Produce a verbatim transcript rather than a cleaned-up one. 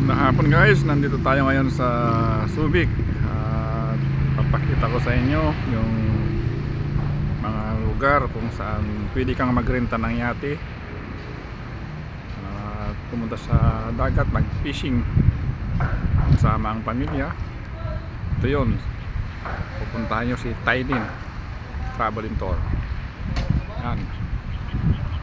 Magandang hapon guys, nandito tayo ngayon sa Subic at papakita ko sa inyo yung mga lugar kung saan pwede kang magrenta ng yate at pumunta sa dagat, mag fishing kasama ang pamilya. Ito yun, pupuntahan nyo si Taidin Travel and Tour. Yan.